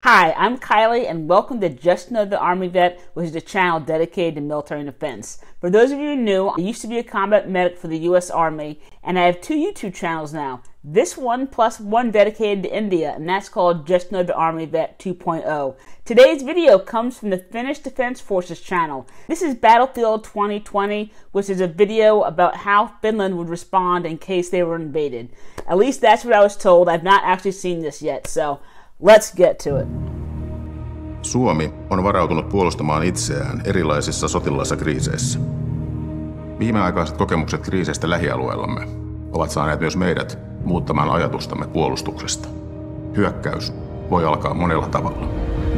Hi, I'm Kylie, and welcome to Just Another Army Vet, which is a channel dedicated to military and defense. For those of you new, I used to be a combat medic for the U.S. Army, and I have two YouTube channels now. This one plus one dedicated to India, and that's called Just Another Army Vet 2.0. Today's video comes from the Finnish Defense Forces channel. This is Battlefield 2020, which is a video about how Finland would respond in case they were invaded. At least that's what I was told. I've not actually seen this yet, so let's get to it. Suomi on varautunut puolustamaan itseään erilaisissa sotilaallisissa kriiseissä. Viimeaikaiset kokemukset kriiseistä lähialueellamme ovat saaneet myös meidät muuttamaan ajatustamme puolustuksesta. Hyökkäys voi alkaa monella tavalla.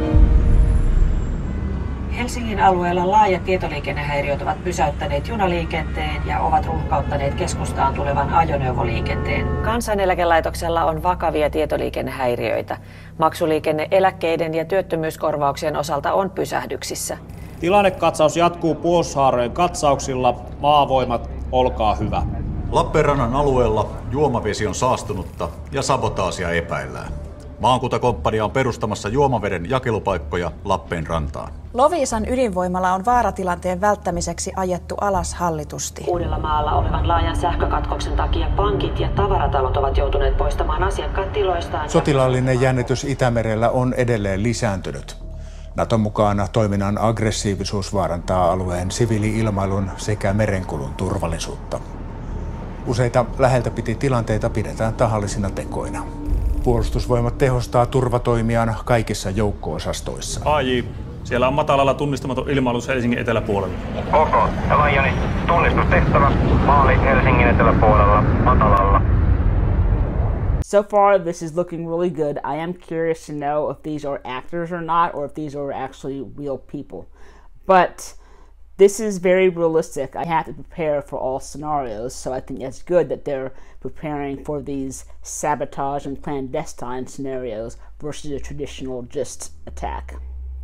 Helsingin alueella laajat tietoliikennehäiriöt ovat pysäyttäneet junaliikenteen ja ovat ruuhkauttaneet keskustaan tulevan ajoneuvoliikenteen. Kansaneläkelaitoksella on vakavia tietoliikennehäiriöitä. Maksuliikenne eläkkeiden ja työttömyyskorvauksien osalta on pysähdyksissä. Tilannekatsaus jatkuu puolustushaarojen katsauksilla. Maavoimat, olkaa hyvä. Lappeenrannan alueella juomavesi on saastunutta ja sabotaasia epäillään. Maakuntakomppania on perustamassa juomaveden jakelupaikkoja Lappeenrantaan. Loviisan ydinvoimala on vaaratilanteen välttämiseksi ajettu alas hallitusti. Uudellamaalla olevan laajan sähkökatkoksen takia pankit ja tavaratalot ovat joutuneet poistamaan asiakkaat tiloistaan. Sotilaallinen jännitys Itämerellä on edelleen lisääntynyt. Naton mukaan toiminnan aggressiivisuus vaarantaa alueen siviili-ilmailun sekä merenkulun turvallisuutta. Useita läheltä piti tilanteita pidetään tahallisina tekoina. Puolustusvoimat tehostaa turvatoimiaan kaikissa joukko-osastoissa. AJ, siellä on matalalla tunnistamaton ilmailus Helsingin eteläpuolella. OK, Lajani, tunnistustehtävä, maali Helsingin eteläpuolella, matalalla. So far, this is looking really good. I am curious to know if these are actors or not, or if these are actually real people. But this is very realistic. I have to prepare for all scenarios, so I think it's good that they're preparing for these sabotage and clandestine scenarios versus a traditional just attack.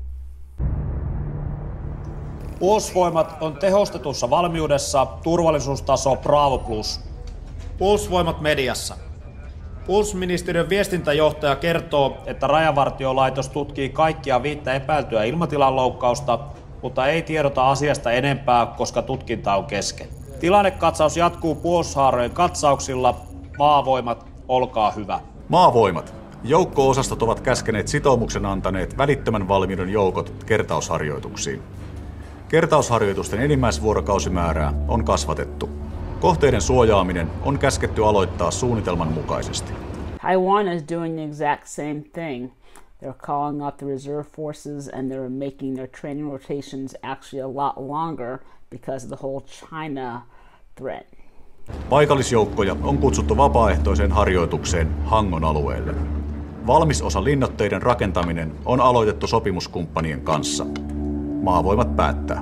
Puolustusvoimat on tehostetussa valmiudessa, turvallisuustaso Bravo+. Puolustusvoimat mediassa. Puolustusministeriön viestintäjohtaja kertoo, että Rajavartiolaitos tutkii kaikkia 5 epäiltyä ilmatilan loukkausta, mutta ei tiedota asiasta enempää, koska tutkinta on kesken. Tilannekatsaus jatkuu puolustushaarojen katsauksilla. Maavoimat, olkaa hyvä. Maavoimat. Joukko-osastot ovat käskeneet sitoumuksen antaneet välittömän valmiuden joukot kertausharjoituksiin. Kertausharjoitusten enimmäisvuorokausimäärää on kasvatettu. Kohteiden suojaaminen on käsketty aloittaa suunnitelman mukaisesti. Taiwan is doing the exact same thing. They're calling out the reserve forces and they're making their training rotations actually a lot longer because of the whole China threat. Paikallisjoukkoja on kutsuttu vapaaehtoiseen harjoitukseen Hangon alueelle. Valmisosa linnoitteiden rakentaminen on aloitettu sopimuskumppanien kanssa. Maavoimat päättää.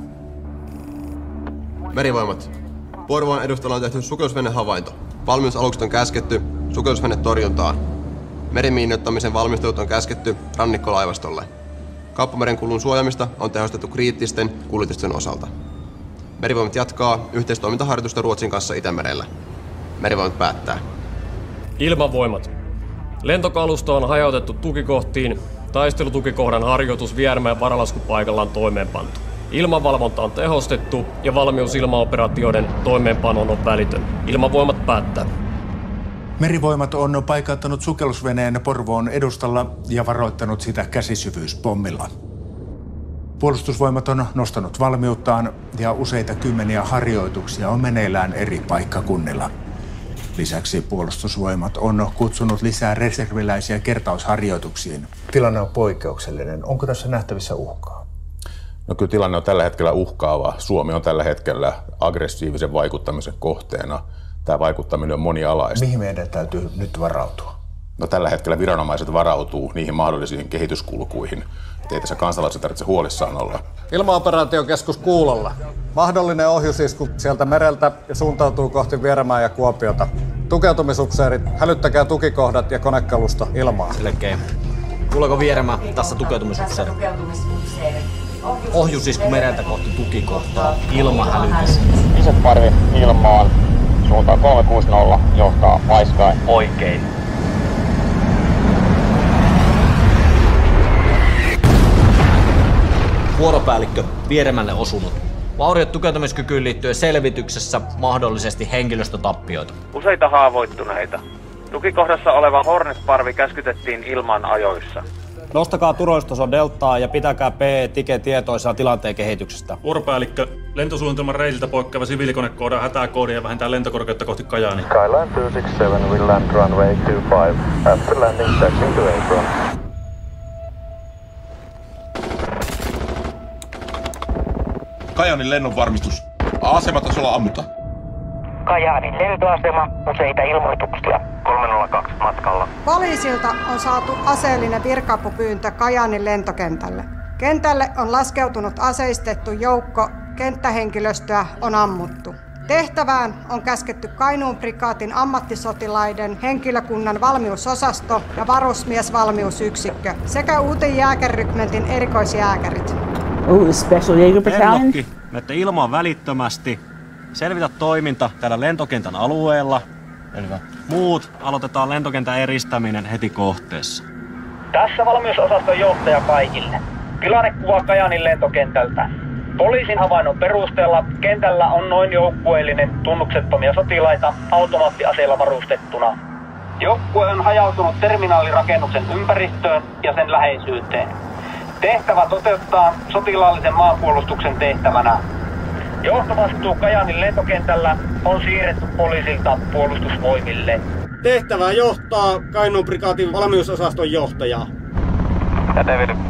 Merivoimat. Porvoon edustalla on tehty sukellusvenehavainto. Valmiusalukset on käsketty sukellusvenetorjuntaan. Merimiinoittamisen valmistelut on käsketty rannikkolaivastolle. Kauppamerenkulun suojaamista on tehostettu kriittisten kuljetusten osalta. Merivoimat jatkaa yhteistoimintaharjoitusta Ruotsin kanssa Itämerellä. Merivoimat päättää. Ilmavoimat. Lentokalusto on hajautettu tukikohtiin. Taistelutukikohdan harjoitus Viermäen varalaskupaikalla on toimeenpantu. Ilmavalvonta on tehostettu ja valmius ilmaoperaatioiden toimeenpanoon on välitön. Ilmavoimat päättää. Merivoimat on paikattanut sukellusveneen Porvoon edustalla ja varoittanut sitä käsisyvyyspommilla. Puolustusvoimat on nostanut valmiuttaan ja useita kymmeniä harjoituksia on meneillään eri paikkakunnilla. Lisäksi puolustusvoimat on kutsunut lisää reserviläisiä kertausharjoituksiin. Tilanne on poikkeuksellinen. Onko tässä nähtävissä uhkaa? No kyllä tilanne on tällä hetkellä uhkaava. Suomi on tällä hetkellä aggressiivisen vaikuttamisen kohteena. Tämä vaikuttaminen on monialaista. Mihin meidän täytyy nyt varautua? No tällä hetkellä viranomaiset varautuu niihin mahdollisiin kehityskulkuihin. Ei tässä kansalaiset tarvitse huolissaan olla. Ilmaoperaatiokeskus kuulolla. Mahdollinen ohjusisku sieltä mereltä ja suuntautuu kohti Vieremää ja Kuopiota. Tukeutumisupseerit, hälyttäkää tukikohdat ja konekalusto ilmaan. Selkeä. Kuuleeko Vieremää? Tässä tukeutumisupseeri. Ohjusisku mereltä kohti tukikohtaa. Ilmahälytys. Isot parvi ilmaan. Suuntaan 360 johtaa Vaiskai oikein. Vuoropäällikkö Vieremälle osunut. Vauriot tukeutumiskykyyn liittyen selvityksessä, mahdollisesti henkilöstötappioita. Useita haavoittuneita. Tukikohdassa oleva Hornet-parvi käskytettiin ilman ajoissa. Nostakaa turvallisuustason deltaa ja pitäkää PE-tike tietoisena tilanteen kehityksestä. Vuoropäällikkö, lentosuunnitelman reitiltä poikkeava siviilikone koodaa hätäkoodia ja vähentää lentokorkeutta kohti Kajaania. Skyline 267 will land runway 25. After landing, taxiing to apron. Kajaanin lennonvarmistus. Asematasolla ammutaan. Kajaanin lentoasema, useita ilmoituksia. 302 matkalla. Poliisilta on saatu aseellinen virka-apupyyntö Kajaanin lentokentälle. Kentälle on laskeutunut aseistettu joukko, kenttähenkilöstöä on ammuttu. Tehtävään on käsketty Kainuun prikaatin ammattisotilaiden henkilökunnan valmiusosasto ja varusmiesvalmiusyksikkö sekä Uuden jääkärrykmentin erikoisjääkärit. Special Jaeger Battalion. Lennokki, menette ilmaan välittömästi. Selvitä toiminta täällä lentokentän alueella. Muut aloitetaan lentokentän eristäminen heti kohteessa. Tässä valmiusosaston johtaja kaikille. Tilannekuva Kajaanin lentokentältä. Poliisin havainnon perusteella kentällä on noin joukkueellinen tunnuksettomia sotilaita automaattiaseilla varustettuna. Joukkue on hajautunut terminaalirakennuksen ympäristöön ja sen läheisyyteen. Tehtävä toteuttaa sotilaallisen maanpuolustuksen tehtävänä. Johtovastuu Kajaanin lentokentällä on siirretty poliisilta puolustusvoimille. Tehtävää johtaa Kainuun prikaatin valmiusosaston johtaja. Ja David 5.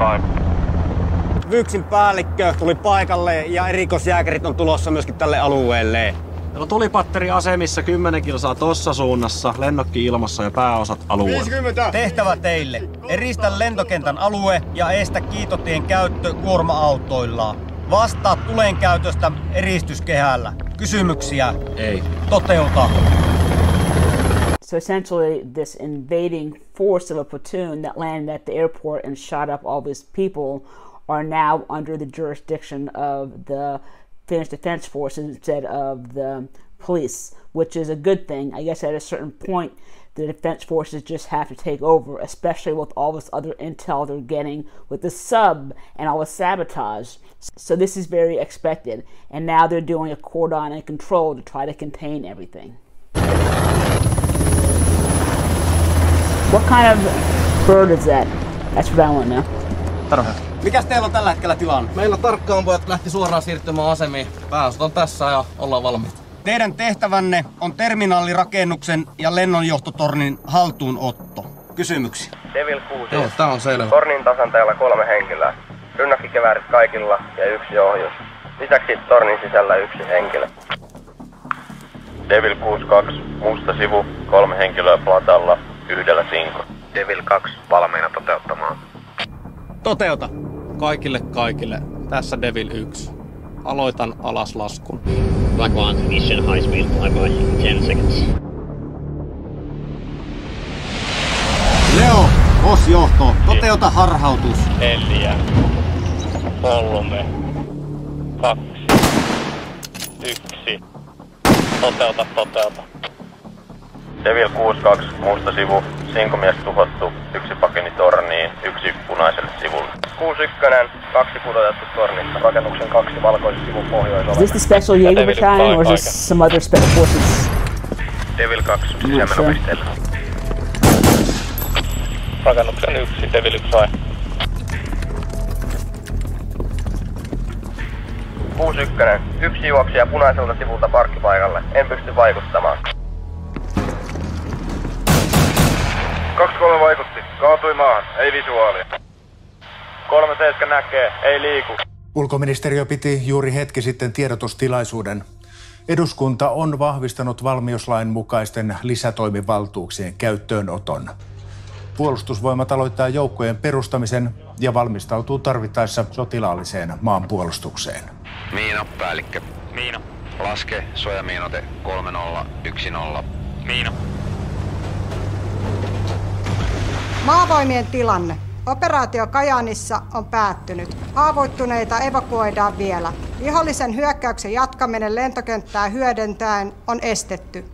Vyksin päällikkö tuli paikalle ja erikoisjääkärit on tulossa myöskin tälle alueelle. Meillä on tulipatteriasemissa 10 kilsaa tossa suunnassa, lennokki ilmassa ja pääosat alueella. 50. Tehtävä teille. Eristä lentokentän alue ja estä kiitotien käyttö kuorma-autoilla. Vastaa tulen käytöstä eristyskehällä. Kysymyksiä? Ei. Toteuta. So essentially this invading force of a platoon that landed at the airport and shot up all these people are now under the jurisdiction of the Finnish Defense Forces instead of the police, which is a good thing. I guess at a certain point the defense forces just have to take over, especially with all this other intel they're getting with the sub and all the sabotage. So this is very expected. And now they're doing a cordon and control to try to contain everything. What kind of bird is that? That's what I want to know. Tarha. Mikäs teillä on tällä hetkellä tilanne? Meillä tarkkaanpojat lähti suoraan siirtymään asemiin. Pääosat on tässä ja ollaan valmiita. Teidän tehtävänne on terminaalirakennuksen ja lennonjohtotornin haltuunotto. Kysymyksiä? Devil 6. Joo, tää on selvä. Tornin tasanteella 3 henkilöä. Rynnäkkikiväärit kaikilla ja 1 ohjus. Lisäksi tornin sisällä 1 henkilö. Devil 62. Musta sivu. 3 henkilöä platalla. 1 sinko. Devil 2. Valmiina toteuttamaan. Toteuta. Kaikille. Tässä Devil 1. Aloitan alaslaskun. Black One, mission high speed flyby, 10 seconds. Leo, OS-johto, toteuta harhautus. 4, 3, 2, 1. Toteuta. Devil 62, musta sivu. 5 mies tuhottu, 1 pakeni torniin, 1 punaiselle sivulle. 61, 2 pudotettu tornista, rakennuksen 2 valkoisen sivun pohjoisella. Is this the Special Jaeger Battalion or is this some other special forces? Devil 2, sisämenopisteellä. Rakennuksen 1, Devil 1 sai. 61, 1 juoksija punaiselta sivulta parkkipaikalle, en pysty vaikuttamaan. 2-3 vaikutti. Kaatui maahan. Ei visuaalia. 3-7 näkee. Ei liiku. Ulkoministeriö piti juuri hetki sitten tiedotustilaisuuden. Eduskunta on vahvistanut valmiuslain mukaisten lisätoimivaltuuksien käyttöönoton. Puolustusvoimat aloittaa joukkojen perustamisen ja valmistautuu tarvittaessa sotilaalliseen maanpuolustukseen. Miina, päällikkö. Miina. Laske suojamiinote 3010. Miina. Maavoimien tilanne. Operaatio Kajaanissa on päättynyt. Haavoittuneita evakuoidaan vielä. Vihollisen hyökkäyksen jatkaminen lentokenttää hyödyntäen on estetty.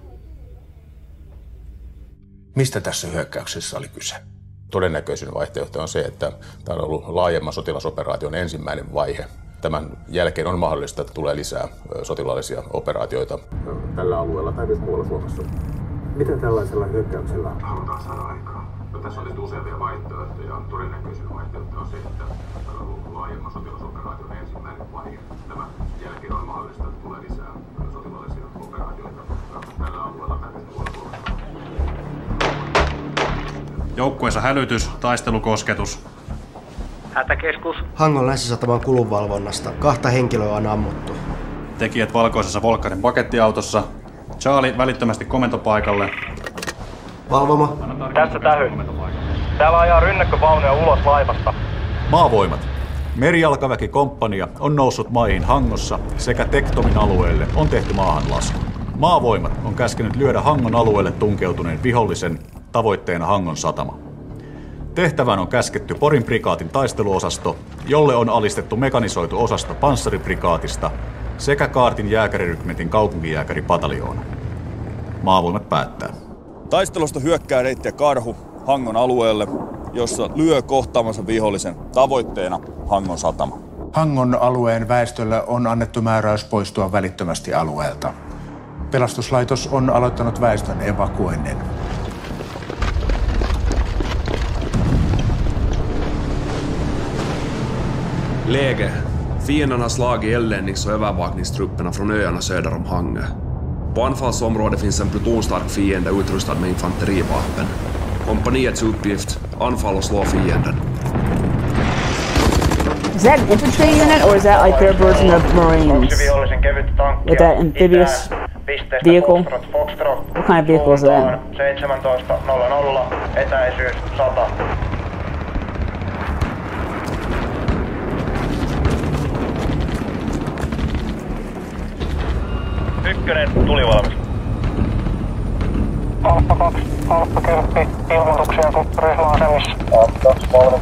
Mistä tässä hyökkäyksessä oli kyse? Todennäköisin vaihtoehto on se, että tämä on ollut laajemman sotilasoperaation ensimmäinen vaihe. tämän jälkeen on mahdollista, että tulee lisää sotilaallisia operaatioita tällä alueella tai myös muualla Suomessa. Miten tällaisella hyökkäyksellä halutaan saada aikaan? No, tässä on nyt useampia vaihtoehtoja. Todennäköisin vaihtoehto on se, että laajemman sotilasoperaation ensimmäinen vaihe. Tämän jälkeen on mahdollista, että tulee lisää sotilaallisia operaatioita tällä alueella tai myös muualla Suomessa. Joukkueensa hälytys, taistelukosketus. Hätäkeskus. Hangon länsisataman kulunvalvonnasta. 2 henkilöä on ammuttu. Tekijät valkoisessa Volkkarin pakettiautossa. Charlie välittömästi komentopaikalle. Valvoma. Tässä Tähy. Täällä ajaa rynnäkkövaunuja ulos laivasta. Maavoimat. Merijalkaväkikomppania on noussut maihin Hangossa sekä Tektomin alueelle on tehty maahanlasku. Maavoimat on käskenyt lyödä Hangon alueelle tunkeutuneen vihollisen, tavoitteena Hangon satama. Tehtävään on käsketty Porin prikaatin taisteluosasto, jolle on alistettu mekanisoitu osasto panssariprikaatista sekä Kaartin jääkärirykmentin kaupunkijääkäripataljoona. Maavoimat päättää. Taistelusta hyökkää reittiä Karhu Hangon alueelle, jossa lyö kohtaamansa vihollisen, tavoitteena Hangon satama. Hangon alueen väestölle on annettu määräys poistua välittömästi alueelta. Pelastuslaitos on aloittanut väestön evakuoinnin. Läge. Fienden har slagit eldlednings- och övervakningstrupperna från öarna söder om Hangö. På anfallsområdet finns en plutonstark fiende utrustad med infanterivapen. Kompaniets uppgift, anfall och slå fienden. Is that an infantry unit or is that like their version of Marines? With that amphibious vehicle? What kind of vehicle is that? 17.00, etäisyys 100. Ykkönen, tulivalmis. Alppa 2, Alppa 10, ilmoituksia kun ryhmäasemissa. Alppa 3.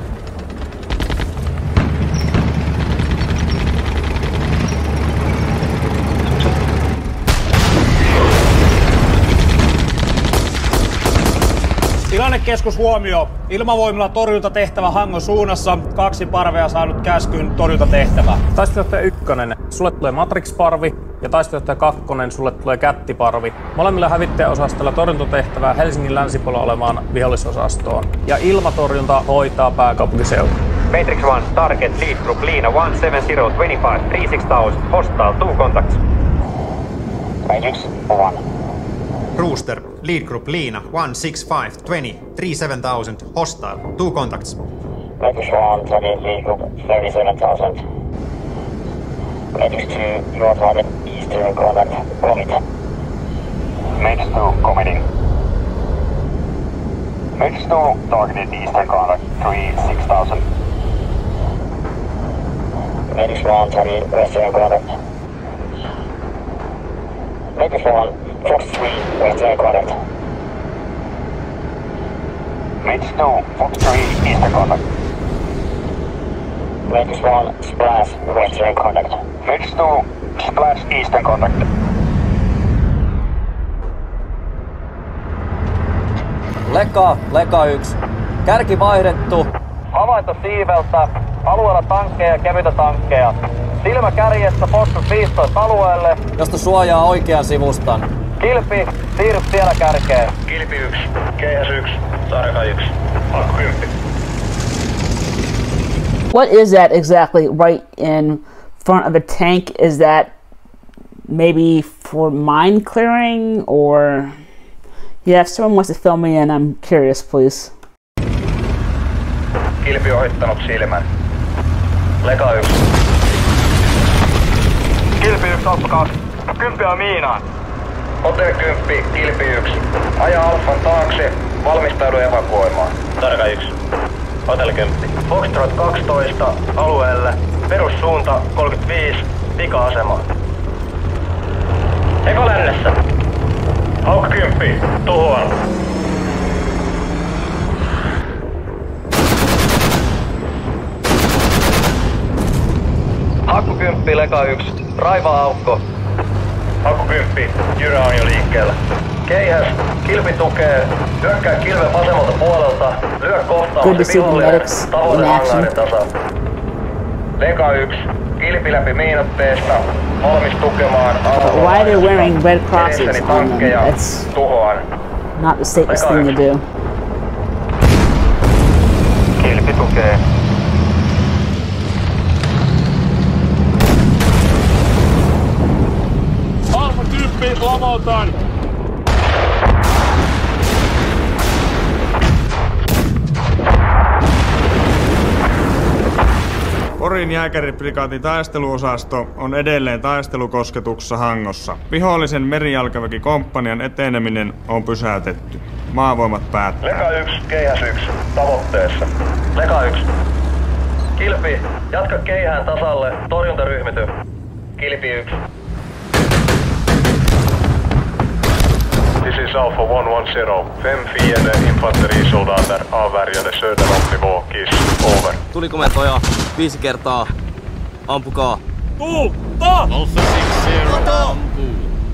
Tilannekeskus huomio. Ilmavoimilla torjuntatehtävä Hangon suunnassa. 2 parvea saanut käskyn torjuntatehtävä. Taistelujohtaja 1, sulle tulee Matrix-parvi ja taistelujohtaja 2, sulle tulee Kättiparvi. Molemmilla hävittäjäosastolla torjuntatehtävää Helsingin länsipuolella olevaan vihollisosastoon. Ja ilmatorjunta hoitaa pääkaupunkiseutua. Matrix 1, target lead group Lina 17025 36000, hostile 2 contacts. Matrix 1. Rooster, lead group Lina 16520 37000, hostile 2 contacts. Matrix 1, target lead group 37000. Matrix 2, your target eastern contact, commit. Matrix 2, committing. Matrix 2, targeted eastern contact 36000. Matrix 1, target western contact. Matrix 1, Fox 3, western contact. Matrix 2, Fox 3, eastern contact. Matrix 1, Splash, western contact. Matrix 2, Splash, eastern contact. Leka 1. Kärki vaihdettu. Havainto siiveltä. Alueella tankkeja ja kevyitä tankkeja. Silmä kärjessä Foxtrot 15 alueelle. Josta suojaa oikean sivustan. Kilpi, siirry siellä kärkeen. Kilpi 1, Keihäs 1, Sarka 1, Akku 10. What is that exactly right in front of a tank? Is that maybe for mine clearing or... Yeah, if someone wants to fill me in, I'm curious, please. Kilpi ohittanut silmän. Leka 1. Kilpi 1, Alppa 2. 10 on miinaan. Hotel 10, Kilpi 1. Aja Alfan taakse, valmistaudu evakuoimaan. Tarka 1. Hotel 10. Foxtrot 12, alueelle. Perussuunta 35, pika-asema. Eka lännessä. Hauk 10, tuhoan. Hakku 10, Leka 1. Raivaa aukko. Hakku 10, Jyrä on jo liikkeellä. Keihäs, Kilpi tukee. Hyökkää kilven vasemmalta puolelta. Lyö kohtaamasi vihollinen tavoite hangaarin tasa. Leka 1, Kilpi läpi miinotteesta. Valmis tukemaan Why are they wearing red crosses edessäni on them? tankkeja. That's Tuhoan. not the safest thing to do. Kilpi tukee. Alfa-tyyppi lamautan! Porin jääkäriprikaatin taisteluosasto on edelleen taistelukosketuksessa Hangossa. Vihollisen merijalkaväkikomppanian eteneminen on pysäytetty. Maavoimat päättää. Leka 1, keihäs 1, tavoitteessa. Leka 1. Kilpi, jatka keihään tasalle, torjuntaryhmity. Kilpi 1. This is Alpha 110. 5 fiende infanterisoldater avvärjade söder om nivå KISS. Over. Tulikomentoja 5 kertaa. Ampukaa. Tulta! Alpha 60 ampuu.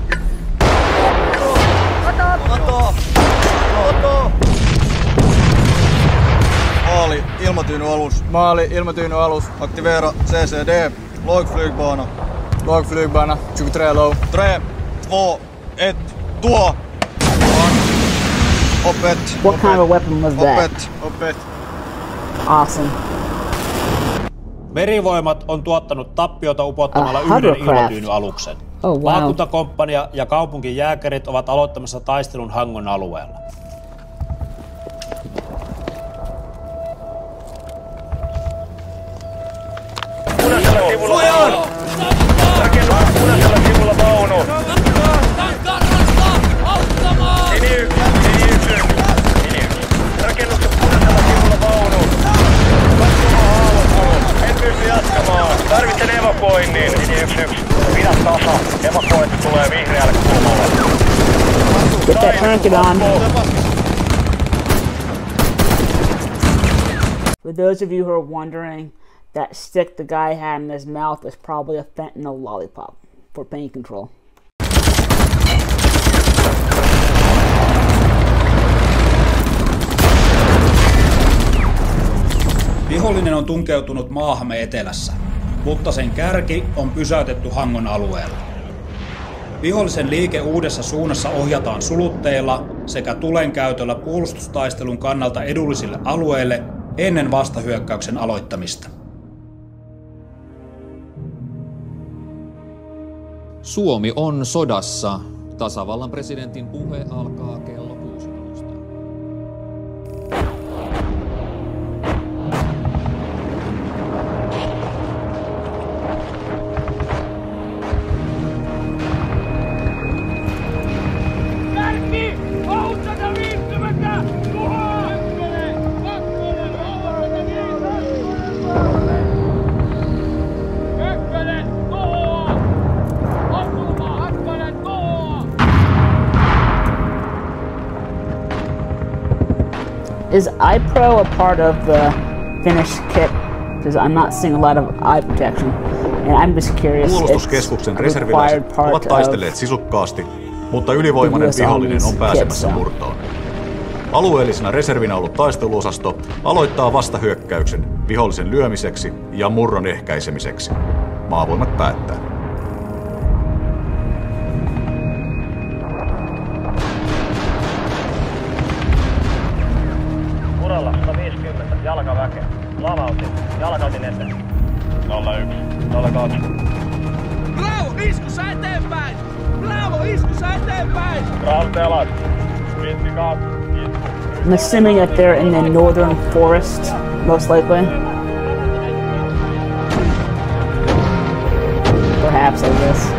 Maali, ilmatyynyalus. Aktivera CCD. Lågflygbana. Lågflygbana. 23 low. 3, 2, 1, tuo! Opet. What kind of weapon was that? Opet. Awesome. Merivoimat on tuottanut tappiota upottamalla yhden ilmatyynyaluksen. Oh, wow. Maakuntakomppania ja kaupunkijääkärit ovat aloittamassa taistelun Hangon alueella. Punaisella sivulla vaunu! Rakennus punaisella sivulla vaunu! Ini 1, rakennuksen punaisella sivulla vaunu! Katsomaan haavoittunut, en pysty jatkamaan. Tarvitsen evakuoinnin. Ini 1, pidä tasa. Evakuointi tulee vihreälle kulmalle. Get that crank on. For those of you who are wondering, that stick the guy had in his mouth is probably a fentanyl lollipop for pain control. Vihollinen on tunkeutunut maahamme etelässä, mutta sen kärki on pysäytetty Hangon alueella. Vihollisen liike uudessa suunnassa ohjataan sulutteilla sekä tulen käytöllä puolustustaistelun kannalta edullisille alueille ennen vastahyökkäyksen aloittamista. Suomi on sodassa. Tasavallan presidentin puhe alkaa kello 16. Kärki! Outsana 50! Tuhoa! Ykkönen! Tuhoa! Osuma! Kakkonen! Tuhoa! Is iPro a part of the Finnish kit? Because I'm not seeing a lot of eye protection. And I'm just curious. Puolustuskeskuksen reserviläiset ovat taistelleet sisukkaasti, mutta ylivoimainen vihollinen on pääsemässä murtoon. Alueellisena reservinä ollut taisteluosasto aloittaa vastahyökkäyksen vihollisen lyömiseksi ja murron ehkäisemiseksi. Maavoimat päättää. Uralla 150, jalkaväke. Lavautin, jalkautin eteen. 01, 02. Bravo, iskussa eteenpäin! Bravo, iskussa eteenpäin! Raulte alas. 52, isku. I'm assuming that they're in the northern forest, most likely. Perhaps, I guess.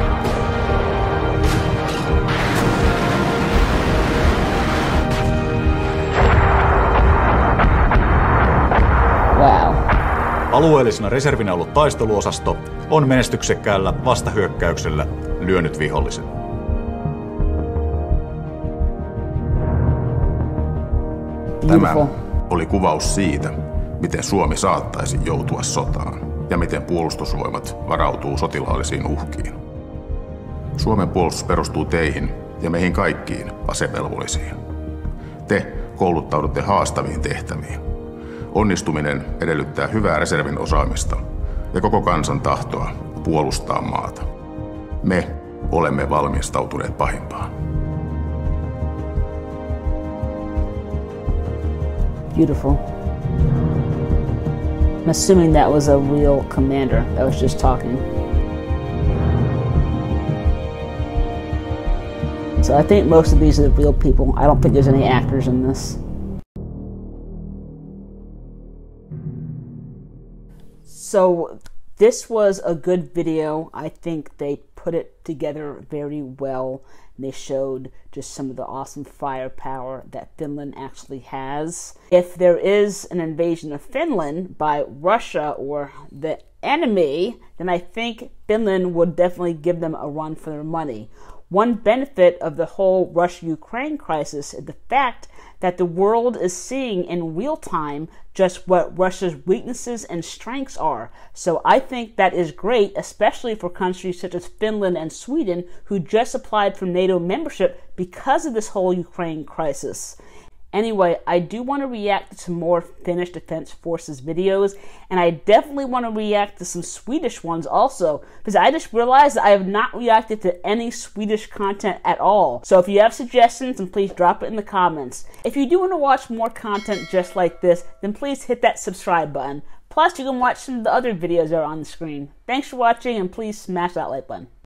Wow. Alueellisena reservinä ollut taisteluosasto on menestyksekkäällä vastahyökkäyksellä lyönyt vihollisen. Tämä oli kuvaus siitä, miten Suomi saattaisi joutua sotaan ja miten puolustusvoimat varautuu sotilaallisiin uhkiin. Suomen puolustus perustuu teihin ja meihin kaikkiin asevelvollisiin. Te kouluttaudutte haastaviin tehtäviin. Onnistuminen edellyttää hyvää reservin osaamista ja koko kansan tahtoa puolustaa maata. Me olemme valmistautuneet pahimpaan. Beautiful. I'm assuming that was a real commander that was just talking. So I think most of these are the real people. I don't think there's any actors in this. So this was a good video. I think they put it together very well. And they showed just some of the awesome firepower that Finland actually has. If there is an invasion of Finland by Russia or the enemy, then I think Finland would definitely give them a run for their money. One benefit of the whole Russia-Ukraine crisis is the fact that the world is seeing in real time just what Russia's weaknesses and strengths are. So I think that is great, especially for countries such as Finland and Sweden, who just applied for NATO membership because of this whole Ukraine crisis. Anyway, I do want to react to some more Finnish Defense Forces videos, and I definitely want to react to some Swedish ones also, because I just realized that I have not reacted to any Swedish content at all. So if you have suggestions, then please drop it in the comments. If you do want to watch more content just like this, then please hit that subscribe button. Plus, you can watch some of the other videos that are on the screen. Thanks for watching, and please smash that like button.